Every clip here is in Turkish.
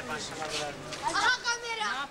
başlamadılar. Aha kamera.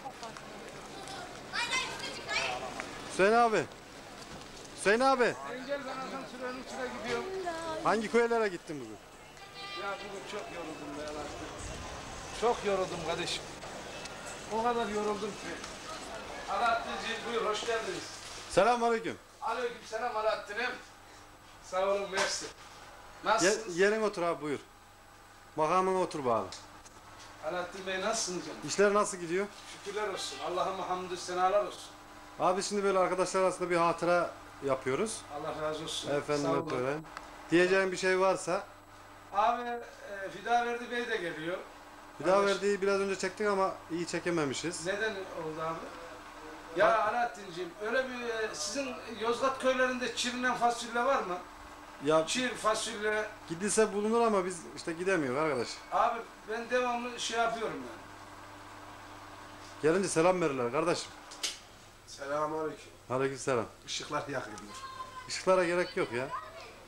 Hüseyin abi. Hüseyin abi. Engel ben adam sürenin içine gidiyorum. Hangi köylere gittin bugün? Ya bugün çok yoruldum be Alaaddin. Çok yoruldum kardeşim. O kadar yoruldum ki. Alaaddin'ciğim buyur hoş geldiniz. Selamünaleyküm. Aleykümselam Alaaddin'im. Sağ olun mersi. Nasılsınız? Yerin otur abi buyur. Makamına otur bari. Alaaddin Bey nasılsınız canım? İşler nasıl gidiyor? Şükürler olsun. Allah'ıma hamdü senalar olsun. Abi şimdi böyle arkadaşlar arasında bir hatıra yapıyoruz. Allah razı olsun. Efendim Sağ olun. öyle. Diyeceğim bir şey varsa. Abi Fidaverdi Bey de geliyor. Bir daha verdiği biraz önce çektik ama iyi çekememişiz. Neden oldu abi? Ya Alaaddin'ciğim öyle bir sizin Yozgat köylerinde çirilen fasulye var mı? Ya Çir fasulye. gidilse bulunur ama biz işte gidemiyoruz arkadaş. Abi ben devamlı şey yapıyorum yani. Gelince selam verirler kardeşim. Selamünaleyküm. Aleykümselam. Işıklar yakıyor. Işıklara gerek yok ya.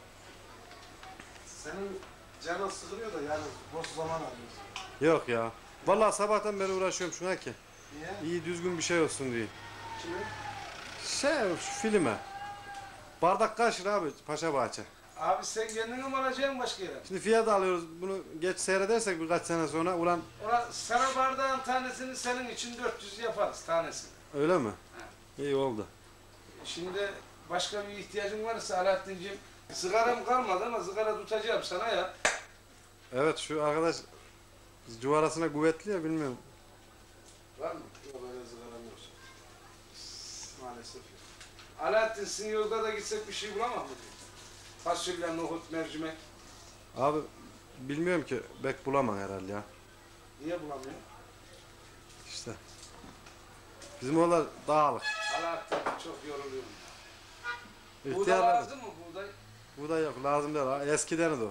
Senin canın sıkılıyor da yani boş zaman arıyorsun. Yok ya. Vallahi sabahtan beri uğraşıyorum şuna ki. Niye? İyi düzgün bir şey olsun diye. Kimin? Şu filme. Bardak kaç lira abi Paşa Bahçe. Abi sen kendini mi alacaksın başka yere? Şimdi fiyat alıyoruz bunu geç seyredersek birkaç sene sonra ulan Ulan sarı bardağın tanesini senin için 400 yaparız tanesini. öyle mi? İyi oldu. Şimdi başka bir ihtiyacın varsa Alaaddin'ciğim sigaram kalmadı ama sigara tutacağım sana ya. Evet şu arkadaş cuvarasına kuvvetli ya bilmiyorum. Var mı? Yok öyle ızgaram yok. Maalesef yok. Alaaddin sizin yolda da gitsek bir şey bulamaz mı? Fasulye, nohut, mercimek. Abi bilmiyorum ki bek bulamam herhalde ya. Niye bulamıyor? İşte. Bizim oralar dağlık. Alaaddin çok yoruluyorum. Buğday İhtiyarlar. lazım mı buğday? Bu da yok lazım değil. Eskiden o.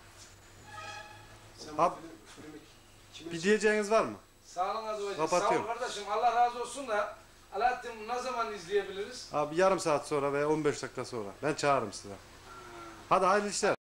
Sen Abi, bu filmi kime Bir diyeceğiniz var mı? Sağ olun Azıcı. Sağ ol Kapatıyorum. kardeşim. Allah razı olsun da Alaaddin ne zaman izleyebiliriz? Abi yarım saat sonra veya 15 dakika sonra. Ben çağırırım size. Hadi hayırlı işler.